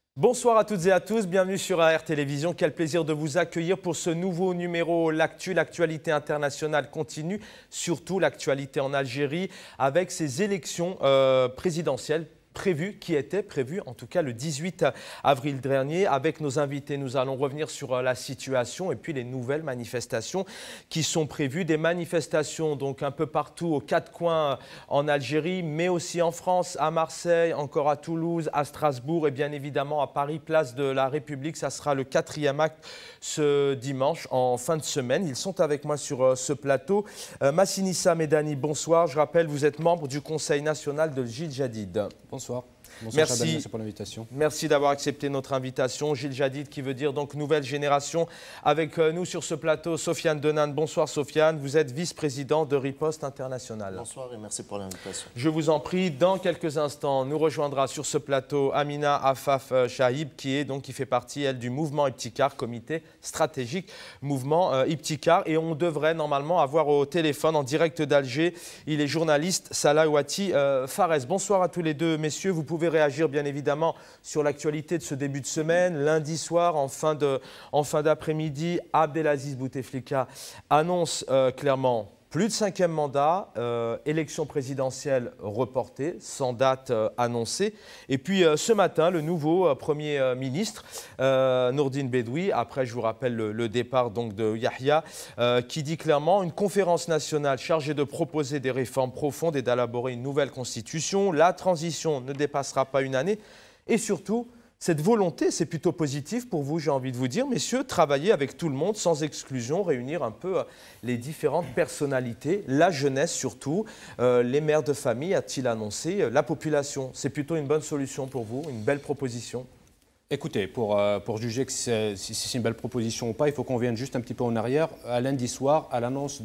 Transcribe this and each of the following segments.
Bonsoir à toutes et à tous, bienvenue sur AR Télévision. Quel plaisir de vous accueillir pour ce nouveau numéro l'actualité internationale continue, surtout l'actualité en Algérie avec ces élections présidentielles qui étaient prévues en tout cas le 18 avril dernier. Avec nos invités, nous allons revenir sur la situation et puis les nouvelles manifestations qui sont prévues. Des manifestations donc un peu partout aux quatre coins en Algérie, mais aussi en France, à Marseille, encore à Toulouse, à Strasbourg et bien évidemment à Paris, place de la République. Ça sera le 4e acte ce dimanche en fin de semaine. Ils sont avec moi sur ce plateau. Massinissa Medani, bonsoir. Je rappelle, vous êtes membre du Conseil national de Gilles Jadid. Bonsoir. Bonsoir. Merci pour l'invitation. Merci d'avoir accepté notre invitation. Gilles Jadid, qui veut dire donc nouvelle génération. Avec nous sur ce plateau, Sofiane Denan. Bonsoir Sofiane, vous êtes vice-président de Riposte International. Bonsoir et merci pour l'invitation. Je vous en prie, dans quelques instants, nous rejoindra sur ce plateau Amina Afaf Shahib, qui fait partie, elle, du mouvement Ibtikar, comité stratégique mouvement Ibtikar. Et on devrait normalement avoir au téléphone, en direct d'Alger, il est journaliste, Salah Ouati Fares. Bonsoir à tous les deux, messieurs. Vous pouvez réagir bien évidemment sur l'actualité de ce début de semaine. Lundi soir, en fin d'après-midi, Abdelaziz Bouteflika annonce clairement plus de 5e mandat, élection présidentielle reportée, sans date annoncée. Et puis ce matin, le nouveau Premier ministre, Nourdine Bedoui, après je vous rappelle le départ donc, de Yahya, qui dit clairement une conférence nationale chargée de proposer des réformes profondes et d'élaborer une nouvelle constitution. La transition ne dépassera pas une année. Et surtout, cette volonté, c'est plutôt positif pour vous, j'ai envie de vous dire, messieurs, travailler avec tout le monde, sans exclusion, réunir un peu les différentes personnalités, la jeunesse surtout, les mères de famille, a-t-il annoncé, la population. C'est plutôt une bonne solution pour vous, une belle proposition? Écoutez, pour juger que si c'est une belle proposition ou pas, il faut qu'on vienne juste un petit peu en arrière. À lundi soir, à l'annonce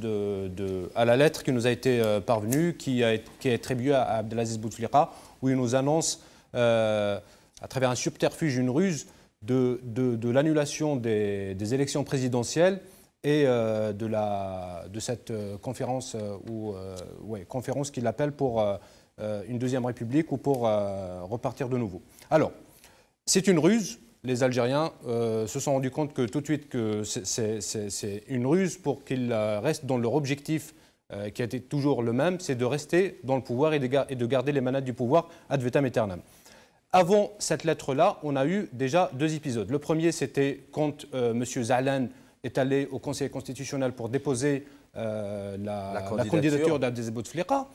à la lettre qui nous a été parvenue, qui est attribuée à Abdelaziz Bouteflika, où il nous annonce à travers un subterfuge, une ruse, de l'annulation des élections présidentielles et de cette conférence, conférence qu'il appelle pour une deuxième république ou pour repartir de nouveau. Alors, c'est une ruse. Les Algériens se sont rendus compte que tout de suite que c'est une ruse pour qu'ils restent dans leur objectif qui a été toujours le même, c'est de rester dans le pouvoir et de garder les manettes du pouvoir ad vitam aeternam. Avant cette lettre-là, on a eu déjà 2 épisodes. Le premier, c'était quand M. Zahlan est allé au Conseil constitutionnel pour déposer la candidature d'Abdelaziz Bouteflika.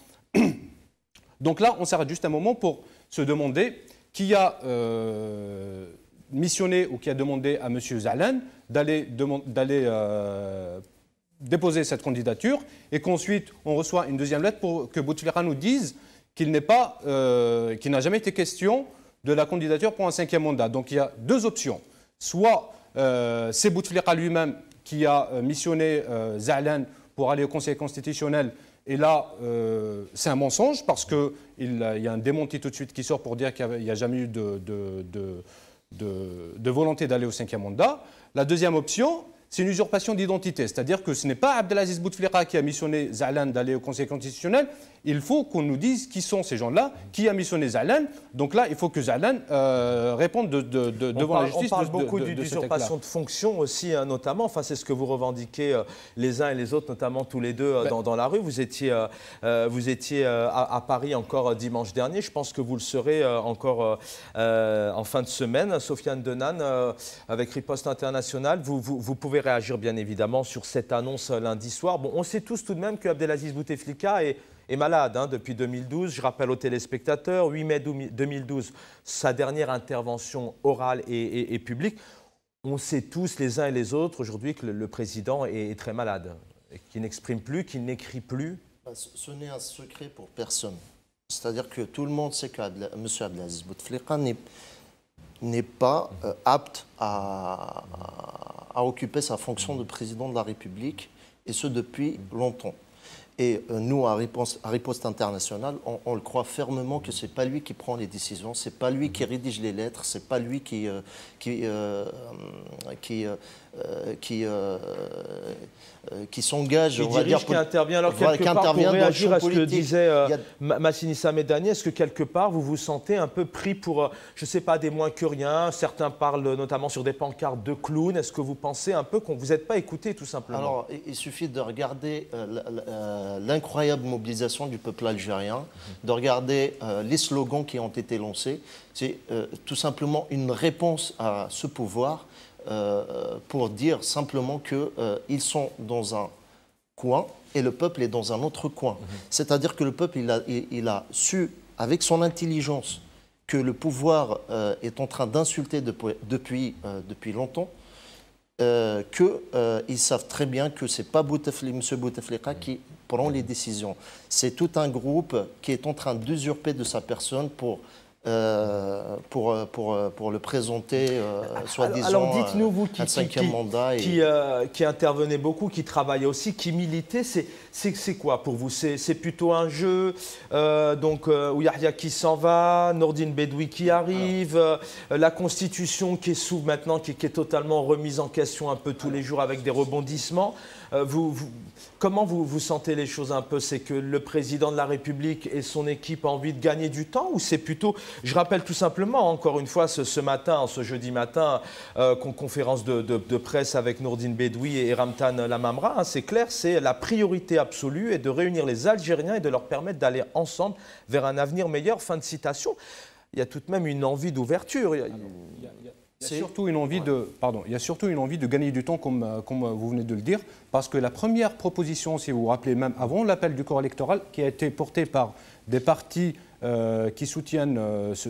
Donc là, on s'arrête juste un moment pour se demander qui a missionné ou qui a demandé à M. Zahlan d'aller déposer cette candidature et qu'ensuite on reçoit une deuxième lettre pour que Bouteflika nous dise qu'il n'a jamais été question de la candidature pour un 5e mandat. Donc il y a 2 options. Soit c'est Bouteflika lui-même qui a missionné Zahlan pour aller au Conseil constitutionnel, et là c'est un mensonge parce qu'il y a un démenti tout de suite qui sort pour dire qu'il n'y a jamais eu de volonté d'aller au 5e mandat. La deuxième option, c'est une usurpation d'identité, c'est-à-dire que ce n'est pas Abdelaziz Bouteflika qui a missionné Zahlan d'aller au Conseil constitutionnel. Il faut qu'on nous dise qui sont ces gens-là, qui a missionné Zahlan. Donc là, il faut que Zahlan réponde devant la justice. On parle beaucoup d'usurpation de fonction aussi, hein, notamment. Enfin, c'est ce que vous revendiquez les uns et les autres, notamment tous les deux dans la rue. Vous étiez à Paris encore dimanche dernier. Je pense que vous le serez encore en fin de semaine. Sofiane Denan, avec Riposte International, vous pouvez réagir bien évidemment sur cette annonce lundi soir. Bon, on sait tous tout de même que Abdelaziz Bouteflika est malade depuis 2012. Je rappelle aux téléspectateurs, 8 mai 2012, sa dernière intervention orale et publique. On sait tous les uns et les autres aujourd'hui que le président est très malade, qu'il n'exprime plus, qu'il n'écrit plus. Ce n'est un secret pour personne. C'est-à-dire que tout le monde sait que M. Abdelaziz Bouteflika n'est pas apte à occuper sa fonction de président de la République, et ce depuis longtemps. Et nous, à Riposte Internationale, on le croit fermement que ce n'est pas lui qui prend les décisions, ce n'est pas lui qui rédige les lettres, ce n'est pas lui qui s'engage, on va dire, qui intervient. Alors, quelque part, pour réagir à ce que disait Massinissa Medani, est-ce que quelque part, vous vous sentez un peu pris pour, je ne sais pas, des moins que rien? Certains parlent notamment sur des pancartes de clowns. Est-ce que vous pensez un peu qu'on ne vous êtes pas écouté, tout simplement? Alors, il suffit de regarder l'incroyable mobilisation du peuple algérien, de regarder les slogans qui ont été lancés. C'est tout simplement une réponse à ce pouvoir pour dire simplement qu'ils sont dans un coin et le peuple est dans un autre coin. C'est-à-dire que le peuple, il a su, avec son intelligence, que le pouvoir est en train d'insulter depuis longtemps, qu'ils savent très bien que ce n'est pas M. Bouteflika qui prend les décisions. C'est tout un groupe qui est en train d'usurper de sa personne pour le présenter, soi-disant, un cinquième mandat. Qui intervenait beaucoup, qui travaillait aussi, qui militait, c'est quoi pour vous? C'est plutôt un jeu, où Yahya qui s'en va, Nordine Bedoui qui arrive, la Constitution qui est s'ouvre maintenant, qui est totalement remise en question un peu tous les jours avec des rebondissements. Comment vous sentez les choses un peu? C'est que le président de la République et son équipe ont envie de gagner du temps, ou c'est plutôt, je rappelle tout simplement, encore une fois, ce jeudi matin, conférence de presse avec Nordine Bedoui et Ramtan Lamamra, c'est clair, c'est la priorité absolue est de réunir les Algériens et de leur permettre d'aller ensemble vers un avenir meilleur. Fin de citation. Il y a tout de même une envie d'ouverture. Il y a surtout une envie de gagner du temps, comme vous venez de le dire, parce que la première proposition, si vous vous rappelez, même avant l'appel du corps électoral, qui a été portée par des partis qui soutiennent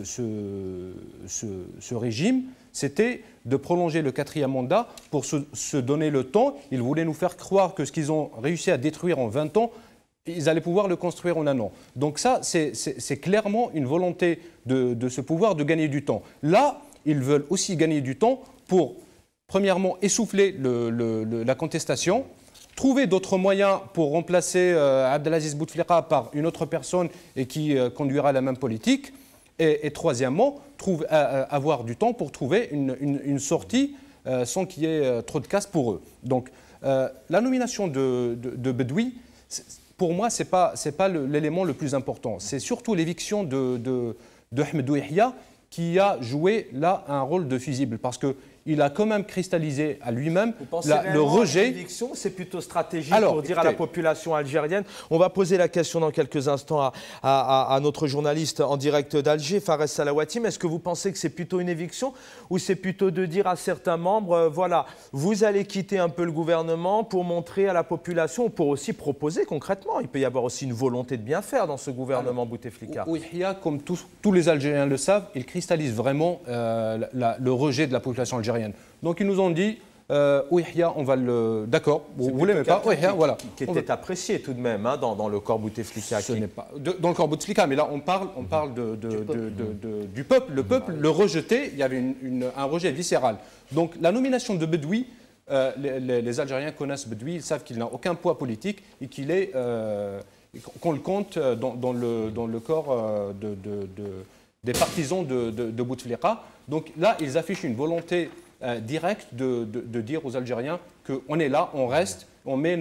ce régime, c'était de prolonger le 4e mandat pour se donner le temps. Ils voulaient nous faire croire que ce qu'ils ont réussi à détruire en 20 ans, ils allaient pouvoir le construire en un an. Donc ça, c'est clairement une volonté de ce pouvoir de gagner du temps. Là, ils veulent aussi gagner du temps pour, premièrement, essouffler la contestation, trouver d'autres moyens pour remplacer Abdelaziz Bouteflika par une autre personne et qui conduira la même politique. Et troisièmement, avoir du temps pour trouver une sortie sans qu'il y ait trop de casse pour eux. Donc, la nomination de Bedoui, pour moi, ce n'est pas l'élément le plus important. C'est surtout l'éviction de Ahmedou Yahya qui a joué là un rôle de fusible, parce qu'il a quand même cristallisé à lui-même le rejet. L'éviction, c'est plutôt stratégique pour dire à la population algérienne. On va poser la question dans quelques instants à notre journaliste en direct d'Alger, Fares Salawati. Mais est-ce que vous pensez que c'est plutôt une éviction, ou c'est plutôt de dire à certains membres, voilà, vous allez quitter un peu le gouvernement pour montrer à la population, ou pour aussi proposer concrètement? Il peut y avoir aussi une volonté de bien faire dans ce gouvernement Bouteflika. Yahya, comme tous les Algériens le savent, il cristallise vraiment le rejet de la population algérienne. Donc ils nous ont dit, Yahya, on va le... D'accord, vous l'aimez pas, Yahya, voilà. Qui était apprécié tout de même dans le corps Bouteflika. Ce n'est pas dans le corps Bouteflika, mais là on parle du peuple. Le peuple le rejetait, il y avait un rejet viscéral. Donc la nomination de Bedoui, les Algériens connaissent Bedoui, ils savent qu'il n'a aucun poids politique et qu'on le compte dans le corps des partisans de Bouteflika. Donc là, ils affichent une volonté directe de dire aux Algériens qu'on est là, on reste, on met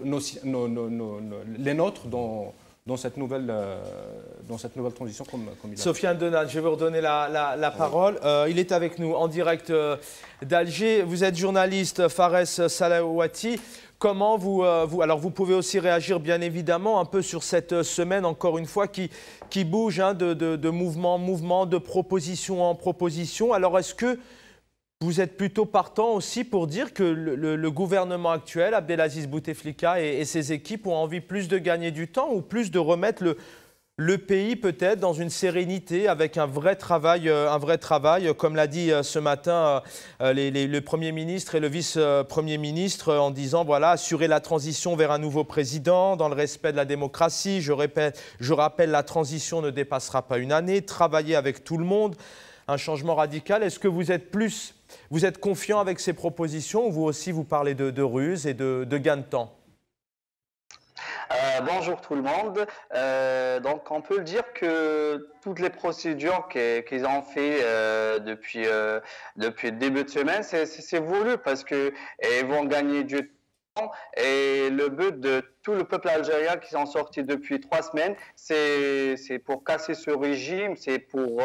les nôtres dans cette nouvelle transition comme il a. Sofiane Denal, je vais vous redonner la parole. Il est avec nous en direct d'Alger. Vous êtes journaliste, Fares Salawati. Comment alors vous pouvez aussi réagir bien évidemment un peu sur cette semaine, encore une fois, qui bouge de mouvement en mouvement, de proposition en proposition. Alors est-ce que vous êtes plutôt partant aussi pour dire que le gouvernement actuel, Abdelaziz Bouteflika et ses équipes ont envie plus de gagner du temps ou plus de remettre le pays peut-être dans une sérénité avec un vrai travail, comme l'a dit ce matin le Premier ministre et le Vice-Premier ministre, en disant voilà, assurer la transition vers un nouveau président dans le respect de la démocratie. Je rappelle, la transition ne dépassera pas une année, travailler avec tout le monde, un changement radical. Est-ce que vous êtes confiant avec ces propositions, ou vous aussi vous parlez de ruse et de gain de temps? Bonjour tout le monde. Donc on peut le dire que toutes les procédures qu'ils ont fait depuis le début de semaine, c'est voulu parce que ils vont gagner du temps et le but de tout le peuple algérien qui sont sortis depuis 3 semaines, c'est pour casser ce régime, c'est pour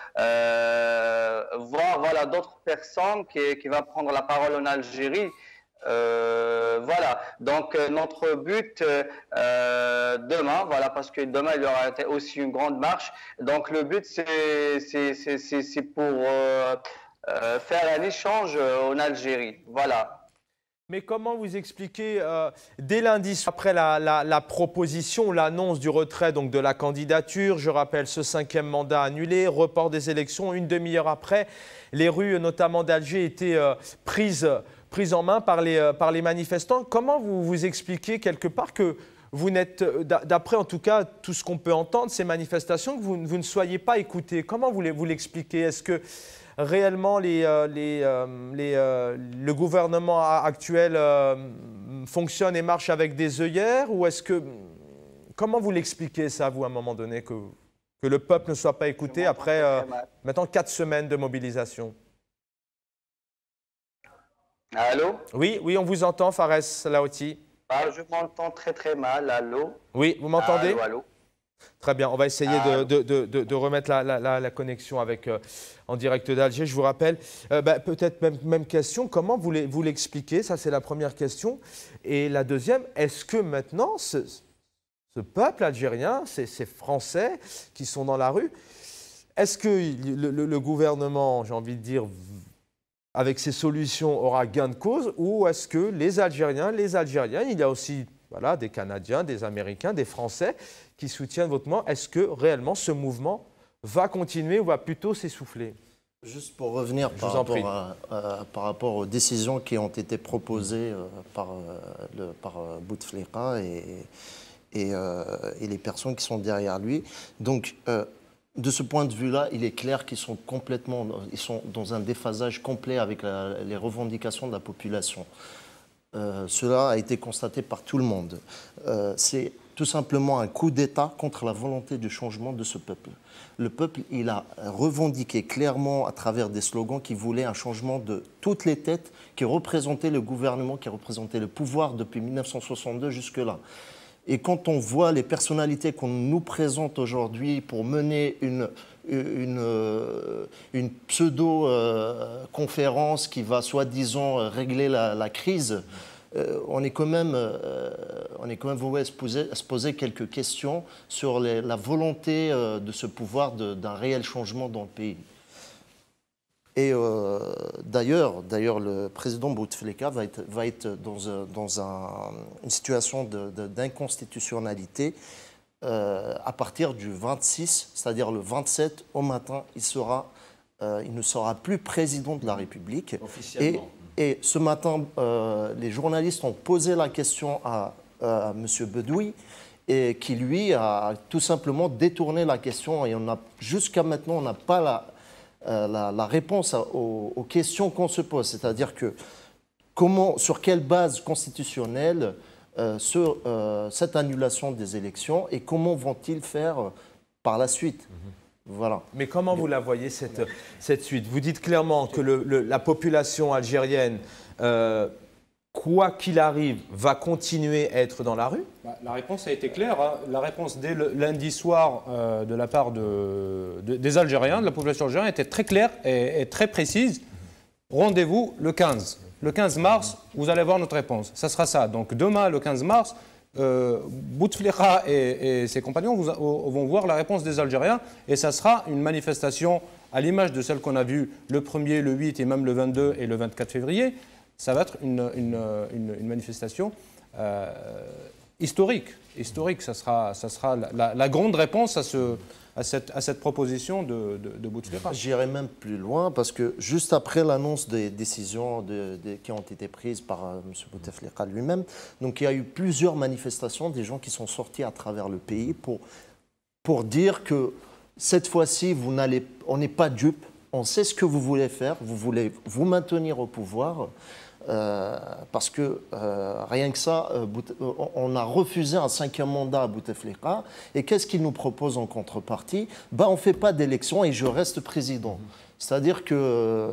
voir voilà d'autres personnes qui vont prendre la parole en Algérie. Voilà, donc notre but demain, voilà, parce que demain il y aura aussi une grande marche. Donc le but c'est pour faire un échange en Algérie. Voilà. Mais comment vous expliquez, dès lundi, après la proposition, l'annonce du retrait donc, de la candidature, je rappelle ce 5e mandat annulé, report des élections, une demi-heure après, les rues notamment d'Alger étaient prises en main par les manifestants. Comment vous expliquez quelque part que vous n'êtes, d'après en tout cas tout ce qu'on peut entendre, ces manifestations, que vous ne soyez pas écoutés? Comment vous l'expliquez? Est-ce que réellement le gouvernement actuel fonctionne et marche avec des œillères, ou est-ce que… Comment vous l'expliquez ça, vous, à un moment donné, que le peuple ne soit pas écouté après maintenant 4 semaines de mobilisation? Allô? Oui, on vous entend, Fares Laouti. Je m'entends très mal. Allô? Oui, vous m'entendez? Allô? Très bien, on va essayer de remettre la connexion en direct d'Alger. Je vous rappelle, peut-être même question, comment vous l'expliquez? Ça, c'est la première question. Et la deuxième, est-ce que maintenant, ce peuple algérien, ces Français qui sont dans la rue, est-ce que le gouvernement, j'ai envie de dire, avec ses solutions, aura gain de cause, ou est-ce que les Algériens, il y a aussi voilà, des Canadiens, des Américains, des Français qui soutiennent votre mouvement, est-ce que réellement ce mouvement va continuer ou va plutôt s'essouffler? Juste pour revenir par rapport aux décisions qui ont été proposées par Bouteflika et les personnes qui sont derrière lui. Donc, de ce point de vue-là, il est clair qu'ils sont dans un déphasage complet avec les revendications de la population. Cela a été constaté par tout le monde. C'est tout simplement un coup d'État contre la volonté de changement de ce peuple. Le peuple, il a revendiqué clairement à travers des slogans qu'il voulait un changement de toutes les têtes qui représentaient le gouvernement, qui représentaient le pouvoir depuis 1962 jusque-là. Et quand on voit les personnalités qu'on nous présente aujourd'hui pour mener une pseudo-conférence qui va soi-disant régler la crise, on est quand même voué à se poser quelques questions sur la volonté de ce pouvoir d'un réel changement dans le pays. Et d'ailleurs, le président Bouteflika va être dans une situation d'inconstitutionnalité à partir du 26, c'est-à-dire le 27 au matin, il ne sera plus président de la République. Officiellement. Et ce matin, les journalistes ont posé la question à M. Bedoui, et qui lui a tout simplement détourné la question. Et jusqu'à maintenant, on n'a pas la réponse aux questions qu'on se pose. C'est-à-dire que sur quelle base constitutionnelle cette annulation des élections, et comment vont-ils faire par la suite? Voilà. Mais comment vous la voyez, cette suite? Vous dites clairement que la population algérienne, quoi qu'il arrive, va continuer à être dans la rue? La réponse a été claire. Hein. La réponse dès le lundi soir de la part des Algériens, de la population algérienne, était très claire et très précise. Rendez-vous le 15. Le 15 mars, vous allez voir notre réponse. Ça sera ça. Donc demain, le 15 mars, Bouteflika et ses compagnons vont voir la réponse des Algériens, et ça sera une manifestation à l'image de celle qu'on a vue le 1er, le 8 et même le 22 et le 24 février. Ça va être une manifestation historique. Ça sera la grande réponse à cette proposition de Bouteflika. J'irai même plus loin, parce que juste après l'annonce des décisions qui ont été prises par M. Bouteflika lui-même, donc il y a eu plusieurs manifestations, des gens qui sont sortis à travers le pays pour dire que cette fois-ci, on n'est pas dupes, on sait ce que vous voulez faire, vous voulez vous maintenir au pouvoir. parce que rien que ça, on a refusé un 5e mandat à Bouteflika. Et qu'est-ce qu'il nous propose en contrepartie? On ne fait pas d'élection et je reste président. C'est-à-dire que,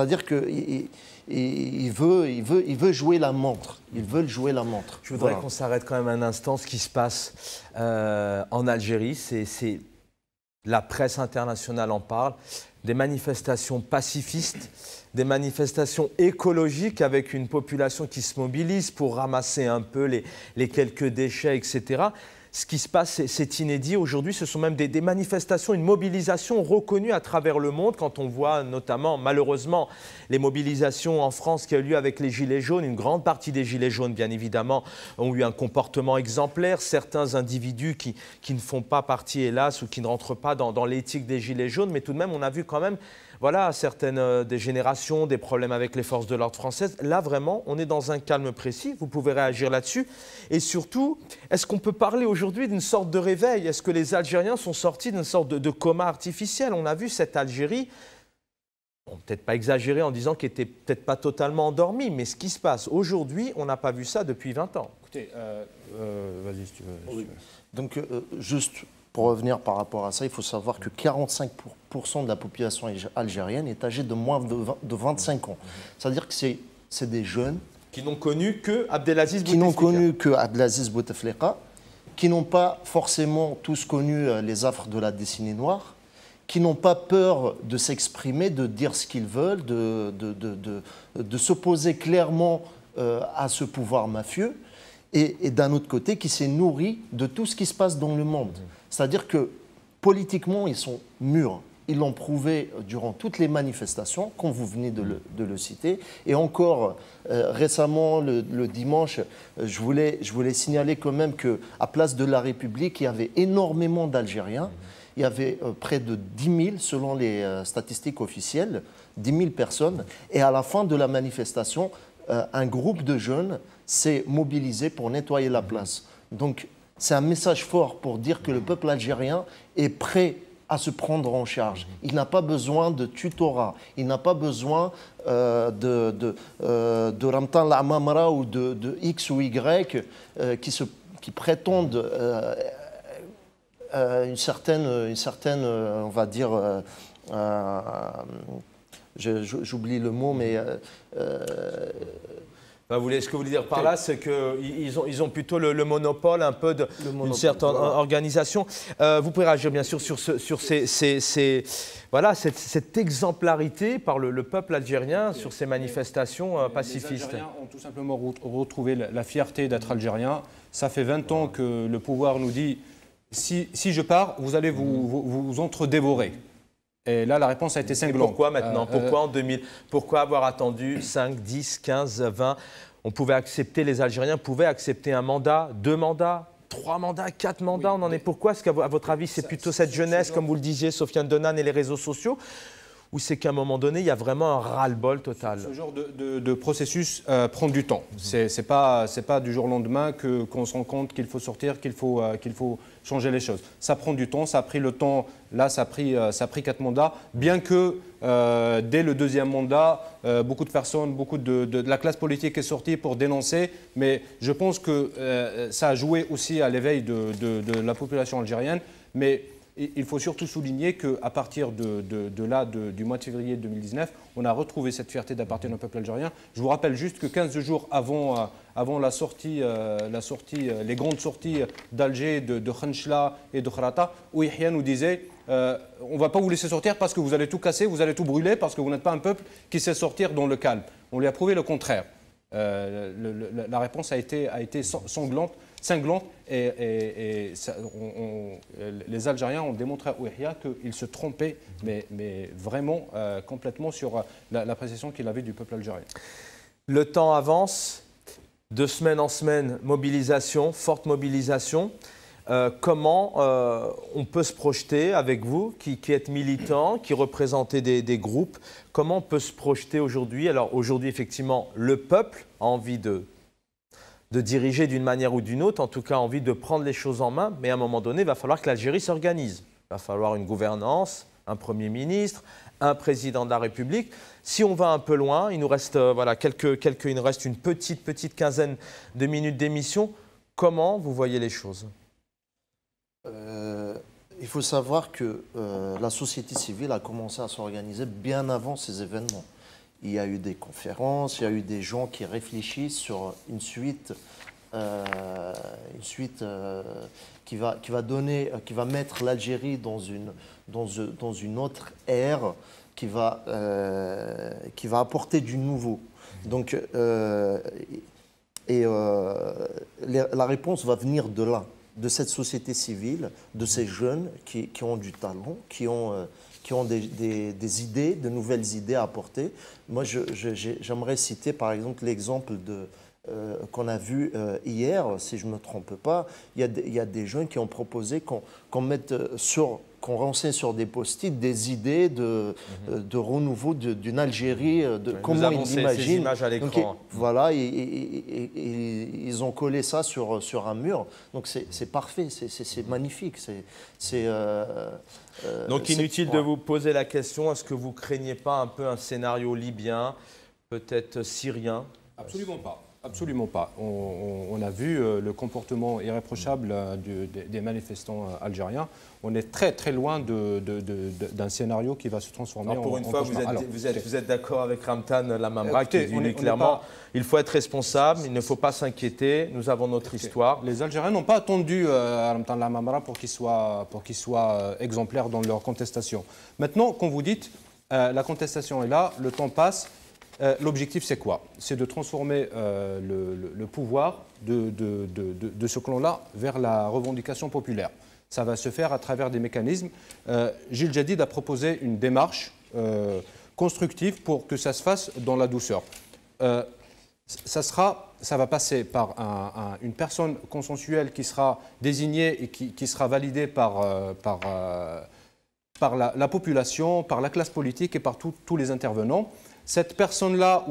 il veut jouer la montre. Ils veulent jouer la montre. Je voudrais qu'on s'arrête quand même un instant. Ce qui se passe en Algérie, c'est la presse internationale en parle, des manifestations pacifistes, des manifestations écologiques avec une population qui se mobilise pour ramasser un peu les quelques déchets, etc. Ce qui se passe, c'est inédit. Aujourd'hui, ce sont même des manifestations, une mobilisation reconnue à travers le monde. Quand on voit notamment, malheureusement, les mobilisations en France qui ont eu lieu avec les Gilets jaunes, une grande partie des Gilets jaunes, bien évidemment, ont eu un comportement exemplaire. Certains individus qui ne font pas partie, hélas, ou qui ne rentrent pas dans l'éthique des Gilets jaunes, mais tout de même, on a vu quand même voilà, certaines des générations, des problèmes avec les forces de l'ordre françaises. Là, vraiment, on est dans un calme précis. Vous pouvez réagir là-dessus. Et surtout, est-ce qu'on peut parler aujourd'hui d'une sorte de réveil? Est-ce que les Algériens sont sortis d'une sorte de coma artificiel? On a vu cette Algérie, bon, peut-être pas exagéré en disant qu'elle n'était peut-être pas totalement endormie, mais ce qui se passe aujourd'hui, on n'a pas vu ça depuis 20 ans. Écoutez, vas-y si tu veux. Oui. Donc, juste pour revenir par rapport à ça, il faut savoir que 45% de la population algérienne est âgée de moins de 25 ans. C'est-à-dire que c'est des jeunes qui n'ont connu que Abdelaziz Bouteflika. Qui n'ont connu que Abdelaziz Bouteflika, qui n'ont pas forcément tous connu les affres de la décennie noire, qui n'ont pas peur de s'exprimer, de dire ce qu'ils veulent, de s'opposer clairement à ce pouvoir mafieux, et d'un autre côté, qui s'est nourri de tout ce qui se passe dans le monde. C'est-à-dire que politiquement, ils sont mûrs. Ils l'ont prouvé durant toutes les manifestations, comme vous venez de le citer. Et encore récemment, le dimanche, je voulais signaler quand même qu'à Place de la République, il y avait énormément d'Algériens. Il y avait près de 10 000, selon les statistiques officielles, 10 000 personnes. Et à la fin de la manifestation, un groupe de jeunes s'est mobilisé pour nettoyer la place. Donc, c'est un message fort pour dire que le peuple algérien est prêt à se prendre en charge. Il n'a pas besoin de tutorat, il n'a pas besoin de Ramtan Lamamra ou de X ou Y qui prétendent une certaine, on va dire, j'oublie le mot, mais... Ce que vous voulez dire par là, c'est qu'ils ont plutôt le monopole un peu d'une certaine organisation. Vous pouvez réagir bien sûr sur cette exemplarité par le peuple algérien sur ces manifestations pacifistes. Les Algériens ont tout simplement retrouvé la fierté d'être Algériens. Ça fait 20 ans que le pouvoir nous dit si je pars, vous allez vous entre-dévorer. Et là, la réponse a été cinglante. Pourquoi maintenant? Pourquoi en 2000? Pourquoi avoir attendu 5, 10, 15, 20? On pouvait accepter, les Algériens pouvaient accepter un mandat, 2 mandats, 3 mandats, 4 mandats. Oui, on en est pourquoi? Est-ce qu'à votre avis, c'est plutôt cette jeunesse, comme vous le disiez, Sofiane Denan, et les réseaux sociaux? Ou c'est qu'à un moment donné, il y a vraiment un ras-le-bol total? Ce genre de processus prend du temps. C'est pas du jour au lendemain qu'on se rend compte qu'il faut sortir, qu'il faut changer les choses. Ça prend du temps, ça a pris le temps, là ça a pris 4 mandats, bien que dès le 2e mandat, beaucoup de personnes, beaucoup de la classe politique est sortie pour dénoncer, mais je pense que ça a joué aussi à l'éveil de la population algérienne, mais il faut surtout souligner qu'à partir du mois de février 2019, on a retrouvé cette fierté d'appartenir au peuple algérien. Je vous rappelle juste que 15 jours avant la sortie, les grandes sorties d'Alger, de Khenchela et de Khrata, où Yahya nous disait on ne va pas vous laisser sortir parce que vous allez tout casser, vous allez tout brûler, parce que vous n'êtes pas un peuple qui sait sortir dans le calme. On lui a prouvé le contraire. La réponse a été cinglante et les Algériens ont démontré à Ouihia qu'il se trompait, mais vraiment complètement sur l'appréciation qu'il avait du peuple algérien. Le temps avance, de semaine en semaine, mobilisation, forte mobilisation. Comment on peut se projeter avec vous, qui êtes militant, qui représentez des groupes, comment on peut se projeter aujourd'hui? Alors aujourd'hui, effectivement, le peuple a envie de diriger d'une manière ou d'une autre, en tout cas envie de prendre les choses en main, mais à un moment donné, il va falloir que l'Algérie s'organise. Il va falloir une gouvernance, un Premier ministre, un président de la République. Si on va un peu loin, il nous reste, voilà, il nous reste une petite quinzaine de minutes d'émission. Comment vous voyez les choses? Il faut savoir que la société civile a commencé à s'organiser bien avant ces événements. Il y a eu des conférences, il y a eu des gens qui réfléchissent sur une suite qui va mettre l'Algérie dans une autre ère, qui va apporter du nouveau. Donc, la réponse va venir de là, de cette société civile, de ces jeunes qui ont du talent, qui ont des idées, de nouvelles idées à apporter. Moi, j'aimerais citer par exemple l'exemple qu'on a vu hier, si je ne me trompe pas. Il y a des jeunes qui ont proposé qu'on renseigne sur des post-it des idées de renouveau d'une Algérie, comment ils l'imaginent. Ces images à l'écran. Voilà, ils ont collé ça sur un mur. Donc c'est parfait, c'est magnifique. Donc inutile de vous poser la question, est-ce que vous ne craignez pas un peu un scénario libyen, peut-être syrien? Absolument pas. Absolument pas. On a vu le comportement irréprochable des manifestants algériens. On est très très loin d'un scénario qui va se transformer en pour une fois, vous êtes d'accord avec Ramtan Lamamra qui dit clairement il faut être responsable, il ne faut pas s'inquiéter, nous avons notre histoire. Les Algériens n'ont pas attendu Ramtan Lamamra pour qu'il soit exemplaire dans leur contestation. Maintenant, comme vous dites, la contestation est là, le temps passe. L'objectif, c'est quoi? C'est de transformer le pouvoir de ce clan-là vers la revendication populaire. Ça va se faire à travers des mécanismes. Gilles Jadid a proposé une démarche constructive pour que ça se fasse dans la douceur. Ça va passer par une personne consensuelle qui sera désignée et qui sera validée par la population, par la classe politique et par tous les intervenants. Cette personne-là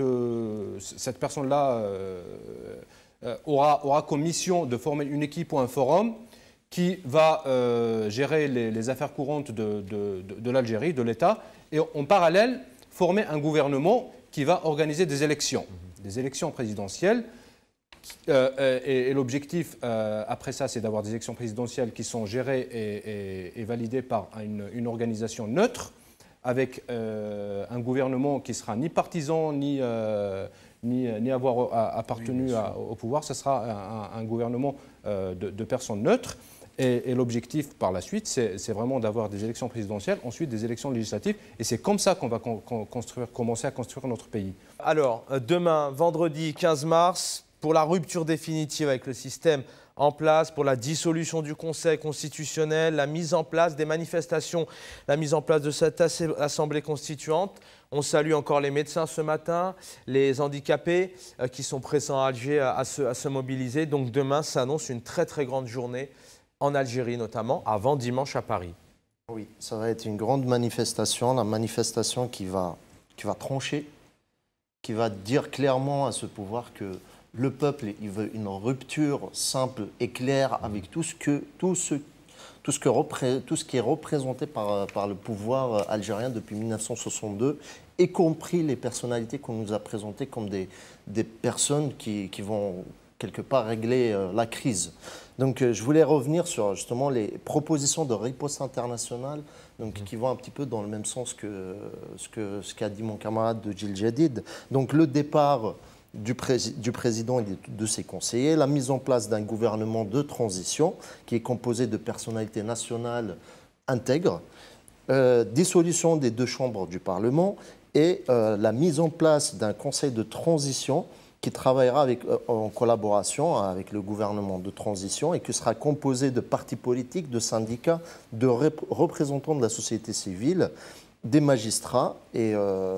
aura comme mission de former une équipe ou un forum qui va gérer les affaires courantes de l'Algérie, de l'État, et en parallèle former un gouvernement qui va organiser des élections présidentielles. Et l'objectif, après ça, c'est d'avoir des élections présidentielles qui sont gérées et validées par une organisation neutre, avec un gouvernement qui ne sera ni partisan, ni avoir appartenu au pouvoir. Ce sera un gouvernement de personnes neutres. Et l'objectif, par la suite, c'est vraiment d'avoir des élections présidentielles, ensuite des élections législatives. Et c'est comme ça qu'on va commencer à construire notre pays. Alors, demain, vendredi 15 mars, pour la rupture définitive avec le système en place, pour la dissolution du Conseil constitutionnel, la mise en place des manifestations, la mise en place de cette assemblée constituante. On salue encore les médecins ce matin, les handicapés qui sont présents à Alger à se mobiliser. Donc demain s'annonce une très très grande journée en Algérie notamment, avant dimanche à Paris. Oui, ça va être une grande manifestation, la manifestation qui va trancher, qui va dire clairement à ce pouvoir que le peuple, il veut une rupture simple et claire avec tout ce qui est représenté par le pouvoir algérien depuis 1962, y compris les personnalités qu'on nous a présentées comme des personnes qui vont quelque part régler la crise. Donc je voulais revenir sur justement les propositions de riposte internationale qui vont un petit peu dans le même sens que ce qu'a dit mon camarade de Gilles Jadid. Donc le départ du président et de ses conseillers, la mise en place d'un gouvernement de transition qui est composé de personnalités nationales intègres, dissolution des deux chambres du Parlement et la mise en place d'un conseil de transition qui travaillera en collaboration avec le gouvernement de transition et qui sera composé de partis politiques, de syndicats, de représentants de la société civile, des magistrats et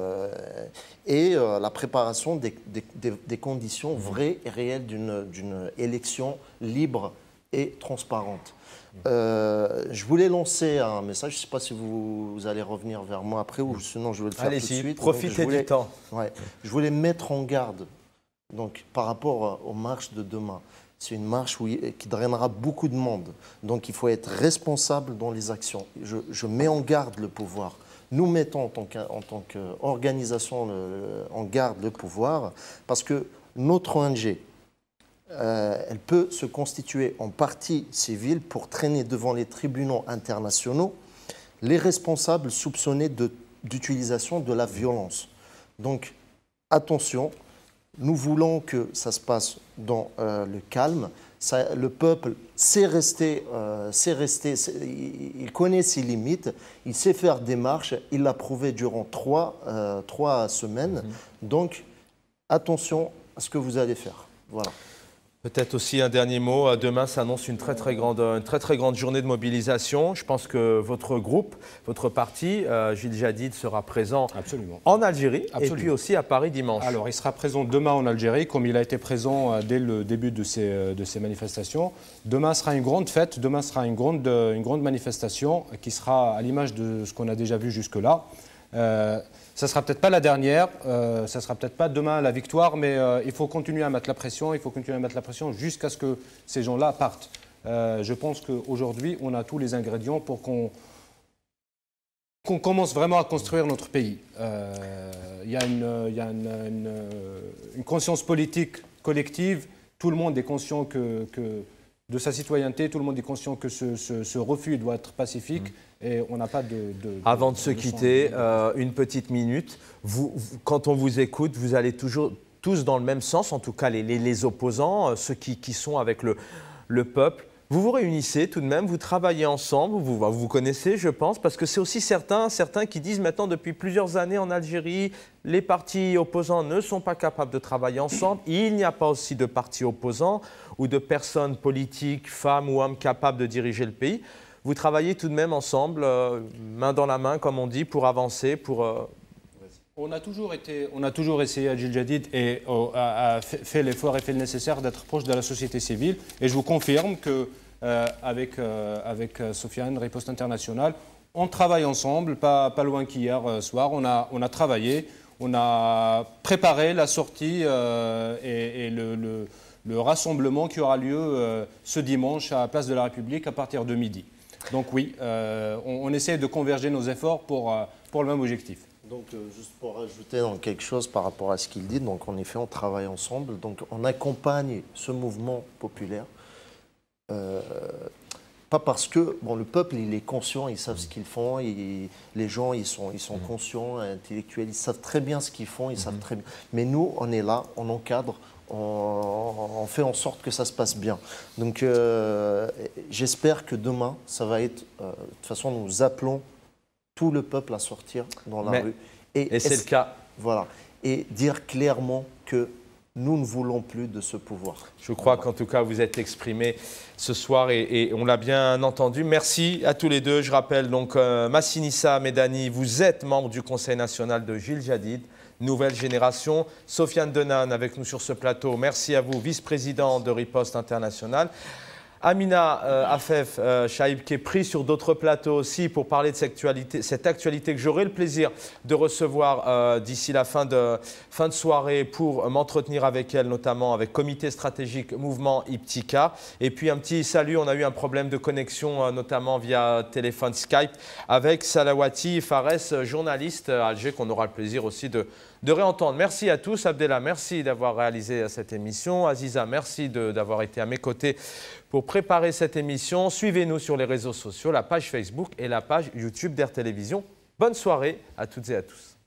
la préparation des conditions vraies et réelles d'une élection libre et transparente. Je voulais lancer un message, je ne sais pas si vous allez revenir vers moi après ou sinon je vais le faire tout de suite. Profitez du temps. Ouais, je voulais mettre en garde par rapport aux marches de demain. C'est une marche qui drainera beaucoup de monde. Donc il faut être responsable dans les actions. Je mets en garde le pouvoir nous mettons en tant qu'organisation en garde le pouvoir, parce que notre ONG, elle peut se constituer en partie civile pour traîner devant les tribunaux internationaux les responsables soupçonnés d'utilisation de la violence. Donc, attention, nous voulons que ça se passe dans le calme. Le peuple sait rester, il connaît ses limites, il sait faire des marches, il l'a prouvé durant trois semaines. Donc, attention à ce que vous allez faire. Voilà. Peut-être aussi un dernier mot. Demain s'annonce une très très grande journée de mobilisation. Je pense que votre groupe, votre parti, Gilles Jadid, sera présent en Algérie et puis aussi à Paris dimanche. Alors, il sera présent demain en Algérie, comme il a été présent dès le début de ces manifestations. Demain sera une grande fête, demain sera une grande manifestation qui sera à l'image de ce qu'on a déjà vu jusque-là. Ça ne sera peut-être pas la dernière, ça ne sera peut-être pas demain la victoire, mais il faut continuer à mettre la pression, jusqu'à ce que ces gens-là partent. Je pense qu'aujourd'hui, on a tous les ingrédients pour qu'on commence vraiment à construire notre pays. Il y a une conscience politique collective, tout le monde est conscient de sa citoyenneté, tout le monde est conscient que ce refus doit être pacifique. Et on n'a pas Avant de se quitter, une petite minute. Quand on vous écoute, vous allez toujours tous dans le même sens, en tout cas les opposants, ceux qui sont avec le peuple. Vous vous réunissez tout de même, vous travaillez ensemble, vous vous connaissez, je pense, parce que c'est aussi certains qui disent maintenant depuis plusieurs années en Algérie, les partis opposants ne sont pas capables de travailler ensemble. Il n'y a pas aussi de partis opposants ou de personnes politiques, femmes ou hommes capables de diriger le pays. Vous travaillez tout de même ensemble, main dans la main, comme on dit, pour avancer, pour... On a toujours essayé, Gilles Jadid, et a fait l'effort et fait le nécessaire d'être proche de la société civile. Et je vous confirme qu'avec Sofiane, Riposte Internationale, on travaille ensemble, pas loin qu'hier soir. On a travaillé, on a préparé la sortie et le rassemblement qui aura lieu ce dimanche à la Place de la République à partir de midi. Donc oui, on essaie de converger nos efforts pour le même objectif. Donc, juste pour rajouter quelque chose par rapport à ce qu'il dit, donc en effet, on travaille ensemble, donc on accompagne ce mouvement populaire. Pas parce que le peuple, il est conscient, ils savent ce qu'ils font, les gens, ils sont conscients, intellectuels, ils savent très bien ce qu'ils font, ils savent très bien. Mais nous, on est là, on encadre, on fait en sorte que ça se passe bien. Donc, j'espère que demain, ça va être... de toute façon, nous appelons tout le peuple à sortir dans la rue. Et c'est le cas. Voilà. Et dire clairement que nous ne voulons plus de ce pouvoir. Je crois qu'en tout cas, vous êtes exprimé ce soir et on l'a bien entendu. Merci à tous les deux. Je rappelle donc Massinissa Medani, vous êtes membre du Conseil national de Gilles Jadid, nouvelle génération. Sofiane Denan avec nous sur ce plateau. Merci à vous, vice-président de Riposte Internationale. Amina Afef Chahib qui est pris sur d'autres plateaux aussi pour parler de cette actualité que j'aurai le plaisir de recevoir d'ici la fin de soirée pour m'entretenir avec elle, notamment avec Comité stratégique Mouvement Iptika. Et puis un petit salut, on a eu un problème de connexion notamment via téléphone Skype avec Salawati Fares, journaliste à Alger qu'on aura le plaisir aussi de réentendre. Merci à tous. Abdellah, merci d'avoir réalisé cette émission. Aziza, merci d'avoir été à mes côtés pour préparer cette émission. Suivez-nous sur les réseaux sociaux, la page Facebook et la page YouTube d'Air Télévision. Bonne soirée à toutes et à tous.